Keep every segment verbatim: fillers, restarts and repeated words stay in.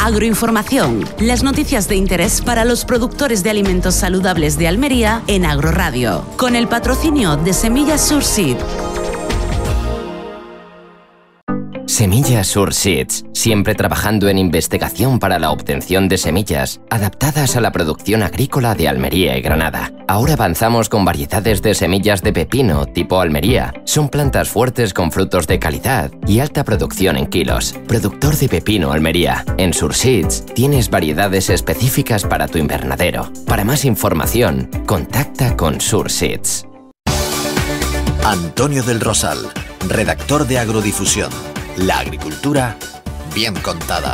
Agroinformación, las noticias de interés para los productores de alimentos saludables de Almería en Agroradio, con el patrocinio de Semillas Surseed. Semillas Surseeds, siempre trabajando en investigación para la obtención de semillas adaptadas a la producción agrícola de Almería y Granada. Ahora avanzamos con variedades de semillas de pepino tipo Almería. Son plantas fuertes con frutos de calidad y alta producción en kilos. Productor de pepino Almería. En Surseeds tienes variedades específicas para tu invernadero. Para más información, contacta con Surseeds. Antonio del Rosal, redactor de Agrodifusión. La agricultura bien contada.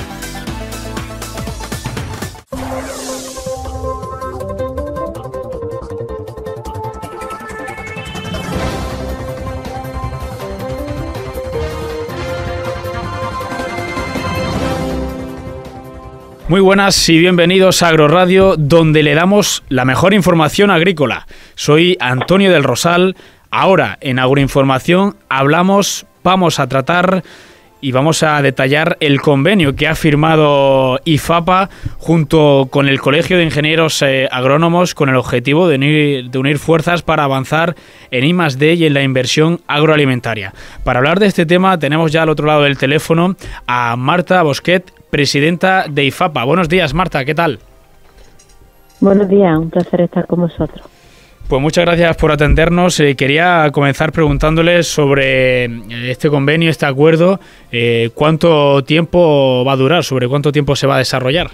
Muy buenas y bienvenidos a Agroradio, donde le damos la mejor información agrícola. Soy Antonio del Rosal. Ahora en Agroinformación hablamos, vamos a tratar y vamos a detallar el convenio que ha firmado IFAPA junto con el Colegio de Ingenieros eh, Agrónomos con el objetivo de unir, de unir fuerzas para avanzar en I más D y en la inversión agroalimentaria. Para hablar de este tema tenemos ya al otro lado del teléfono a Marta Bosquet, presidenta de IFAPA. Buenos días, Marta, ¿qué tal? Buenos días, un placer estar con vosotros. Pues muchas gracias por atendernos. Eh, quería comenzar preguntándoles sobre este convenio, este acuerdo, eh, cuánto tiempo va a durar, sobre cuánto tiempo se va a desarrollar.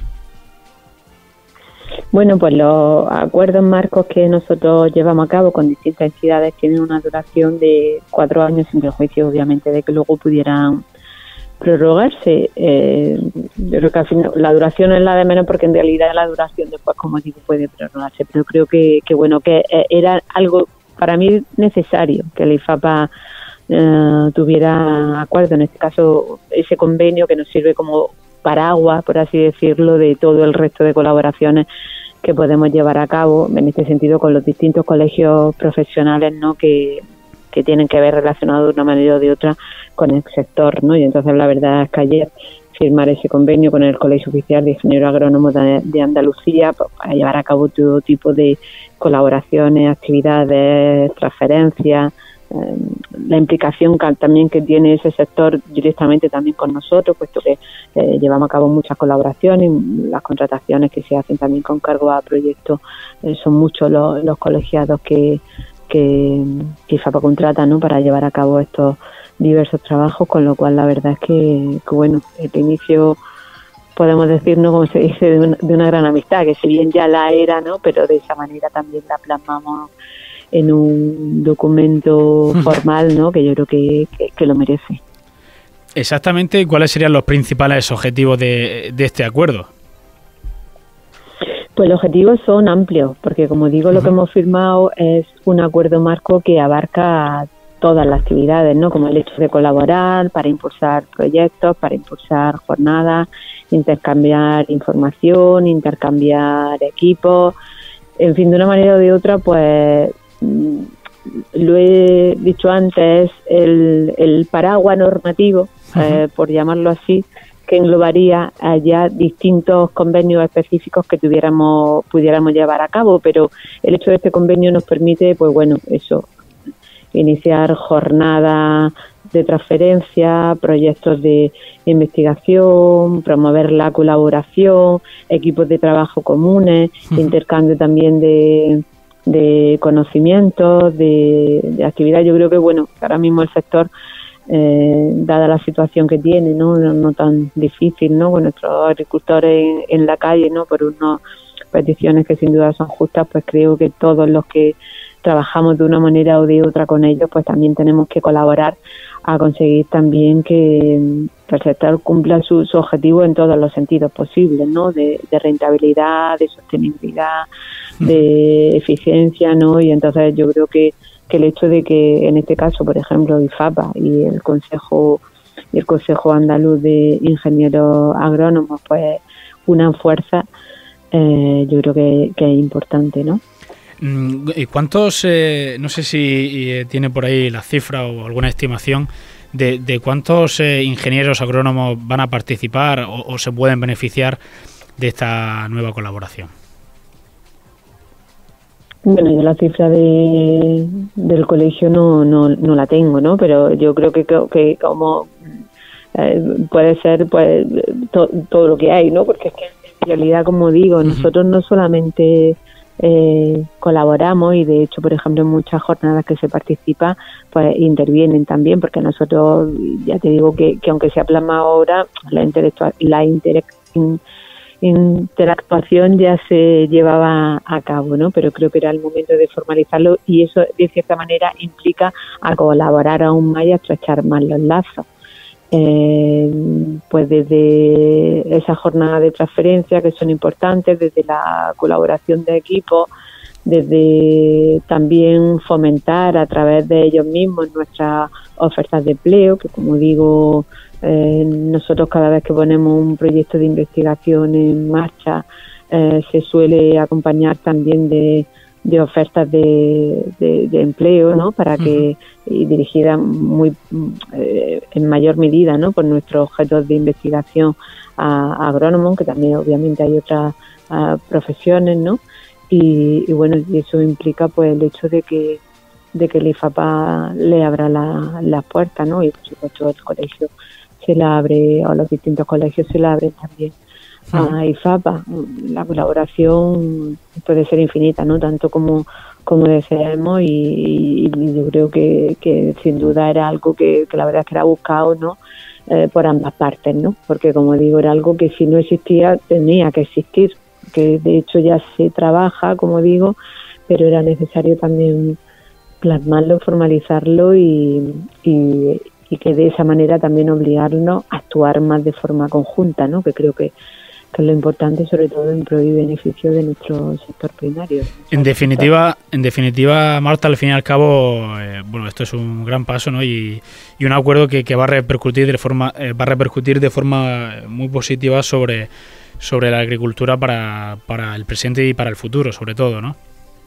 Bueno, pues los acuerdos marcos que nosotros llevamos a cabo con distintas entidades tienen una duración de cuatro años, sin perjuicio, obviamente, de que luego pudieran prorrogarse. Eh, yo creo que al final la duración es la de menos, porque en realidad la duración después, como digo, puede prorrogarse, pero creo que, que bueno, que era algo para mí necesario que la IFAPA eh, tuviera acuerdo, en este caso ese convenio que nos sirve como paraguas, por así decirlo, de todo el resto de colaboraciones que podemos llevar a cabo en este sentido con los distintos colegios profesionales, ¿no?, que que tienen que ver relacionados de una manera o de otra con el sector, ¿no? Y entonces la verdad es que ayer firmar ese convenio con el Colegio Oficial de Ingenieros Agrónomos de, de Andalucía, pues, para llevar a cabo todo tipo de colaboraciones, actividades, transferencias, eh, la implicación que, también que tiene ese sector directamente también con nosotros, puesto que eh, llevamos a cabo muchas colaboraciones, las contrataciones que se hacen también con cargo a proyectos, eh, son muchos los, los colegiados que que, que IFAPA contrata, ¿no?, para llevar a cabo estos diversos trabajos, con lo cual la verdad es que, que bueno, el inicio, podemos decir, ¿no?, como se dice, de una, de una gran amistad, que si bien ya la era, ¿no?, pero de esa manera también la plasmamos en un documento formal, ¿no?, que yo creo que, que, que lo merece. Exactamente, ¿cuáles serían los principales objetivos de, de este acuerdo? Pues los objetivos son amplios, porque como digo, lo que hemos firmado es un acuerdo marco que abarca todas las actividades, ¿no?, como el hecho de colaborar para impulsar proyectos, para impulsar jornadas, intercambiar información, intercambiar equipos, en fin, de una manera o de otra, pues lo he dicho antes, el, el paraguas normativo, eh, por llamarlo así, que englobaría allá distintos convenios específicos que tuviéramos pudiéramos llevar a cabo, pero el hecho de este convenio nos permite, pues bueno, eso, iniciar jornadas de transferencia, proyectos de investigación, promover la colaboración, equipos de trabajo comunes, uh-huh. intercambio también de, de conocimientos, de, de actividad. Yo creo que, bueno, ahora mismo el sector, Eh, dada la situación que tiene, no, no, no tan difícil, ¿no?, con nuestros agricultores en, en la calle, ¿no?, por unas peticiones que sin duda son justas, pues creo que todos los que trabajamos de una manera o de otra con ellos, pues también tenemos que colaborar a conseguir también que el sector cumpla sus su objetivos en todos los sentidos posibles, ¿no?, de, de rentabilidad, de sostenibilidad, de eficiencia, ¿no?, y entonces yo creo que que el hecho de que en este caso, por ejemplo, IFAPA y el Consejo y el Consejo Andaluz de Ingenieros Agrónomos, pues unan fuerza, eh, yo creo que, que es importante, ¿no? ¿Y cuántos, eh, no sé si eh, tiene por ahí la cifra o alguna estimación de, de cuántos eh, ingenieros agrónomos van a participar o, o se pueden beneficiar de esta nueva colaboración. Bueno, yo la cifra de, del colegio no, no, no la tengo, ¿no? Pero yo creo que, que como eh, puede ser pues to, todo lo que hay, ¿no? Porque es que en realidad, como digo, nosotros no solamente eh, colaboramos y de hecho, por ejemplo, en muchas jornadas que se participa, pues intervienen también, porque nosotros, ya te digo que, que aunque se ha plasmado ahora, la intelectual, la interacción interactuación ya se llevaba a cabo, ¿no? Pero creo que era el momento de formalizarlo y eso de cierta manera implica a colaborar aún más y a estrechar más los lazos. Eh, pues desde esa jornada de transferencia que son importantes, desde la colaboración de equipos, desde también fomentar a través de ellos mismos nuestras ofertas de empleo, que como digo, Eh, nosotros cada vez que ponemos un proyecto de investigación en marcha eh, se suele acompañar también de, de ofertas de, de, de empleo, ¿no? Para que y dirigida muy eh, en mayor medida, ¿no? Por nuestros objetos de investigación a, a agrónomos, que también obviamente hay otras a, profesiones, ¿no? Y, y bueno, y eso implica pues el hecho de que de que el IFAPA le abra las la puertas, ¿no? Y por supuesto el colegio se la abre, o los distintos colegios se la abren también a IFAPA. La colaboración puede ser infinita, ¿no? Tanto como, como deseemos y, y yo creo que, que sin duda era algo que, que la verdad es que era buscado, ¿no? Eh, por ambas partes, ¿no? Porque como digo, era algo que si no existía tenía que existir, que de hecho ya se trabaja, como digo, pero era necesario también plasmarlo, formalizarlo y, y y que de esa manera también obligarnos a actuar más de forma conjunta, ¿no? Que creo que, que es lo importante, sobre todo en pro y beneficio de nuestro sector primario. En definitiva, en definitiva, Marta, al fin y al cabo, eh, bueno, esto es un gran paso, ¿no? Y, y un acuerdo que, que va a repercutir de forma, eh, va a repercutir de forma muy positiva sobre, sobre la agricultura para, para el presente y para el futuro, sobre todo, ¿no?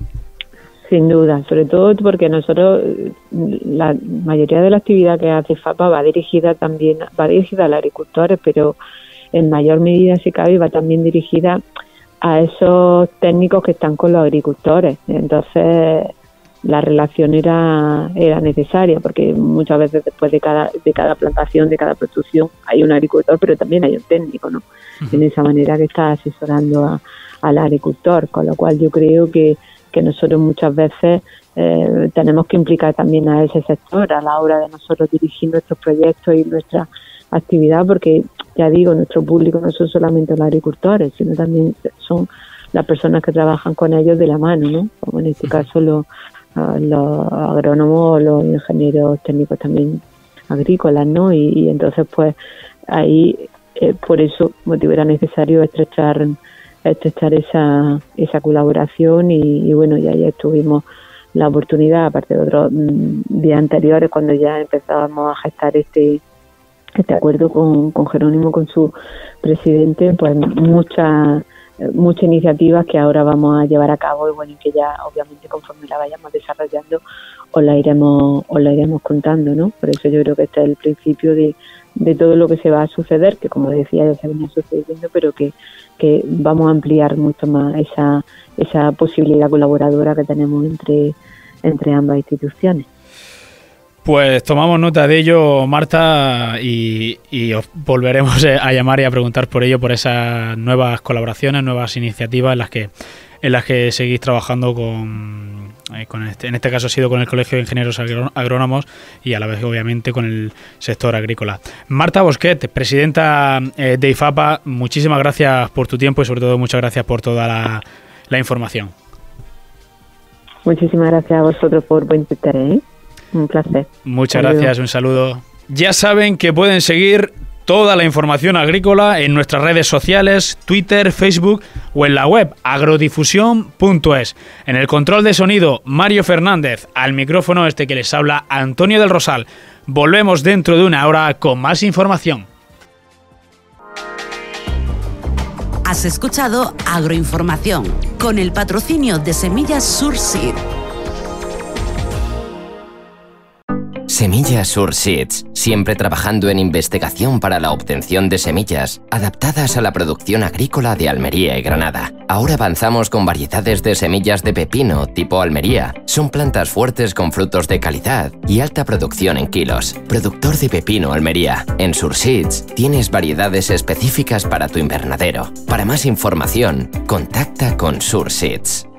Sin duda, sobre todo porque nosotros, la mayoría de la actividad que hace FAPA va dirigida también, va dirigida a los agricultores, pero en mayor medida, si cabe, va también dirigida a esos técnicos que están con los agricultores. Entonces, la relación era era necesaria, porque muchas veces después de cada de cada plantación, de cada producción, hay un agricultor, pero también hay un técnico, ¿no? Uh-huh. En esa manera que está asesorando a, al agricultor, con lo cual yo creo que que nosotros muchas veces eh, tenemos que implicar también a ese sector a la hora de nosotros dirigir nuestros proyectos y nuestra actividad, porque ya digo, nuestro público no son solamente los agricultores, sino también son las personas que trabajan con ellos de la mano, ¿no? Como en este caso los, uh, los agrónomos o los ingenieros técnicos también agrícolas, ¿no? Y, y entonces pues ahí eh, por eso motivo era necesario estrechar estrechar esa esa colaboración y, y bueno, ya ya tuvimos la oportunidad, aparte de otros mm, días anteriores, cuando ya empezábamos a gestar este este acuerdo con, con Jerónimo, con su presidente, pues muchas muchas iniciativas que ahora vamos a llevar a cabo y bueno, que ya obviamente conforme la vayamos desarrollando os la iremos os la iremos contando, ¿no? Por eso yo creo que este es el principio de de todo lo que se va a suceder, que como decía ya se venía sucediendo, pero que, que vamos a ampliar mucho más esa esa posibilidad colaboradora que tenemos entre, entre ambas instituciones. Pues tomamos nota de ello, Marta, y, y os volveremos a llamar y a preguntar por ello, por esas nuevas colaboraciones, nuevas iniciativas en las que en las que seguís trabajando con, eh, con este, en este caso ha sido con el Colegio de Ingenieros Agrónomos y a la vez obviamente con el sector agrícola. Marta Bosquet, presidenta eh, de IFAPA, muchísimas gracias por tu tiempo y sobre todo muchas gracias por toda la, la información. Muchísimas gracias a vosotros por vuestro interés, ¿eh? Un placer. Muchas Saludos. Gracias, un saludo. Ya saben que pueden seguir toda la información agrícola en nuestras redes sociales, Twitter, Facebook o en la web agrodifusión punto es. En el control de sonido, Mario Fernández. Al micrófono este que les habla, Antonio del Rosal. Volvemos dentro de una hora con más información. Has escuchado Agroinformación con el patrocinio de Semillas Surseed. Semillas Surseeds, siempre trabajando en investigación para la obtención de semillas adaptadas a la producción agrícola de Almería y Granada. Ahora avanzamos con variedades de semillas de pepino tipo Almería. Son plantas fuertes con frutos de calidad y alta producción en kilos. Productor de pepino Almería. En Surseeds tienes variedades específicas para tu invernadero. Para más información, contacta con Surseeds.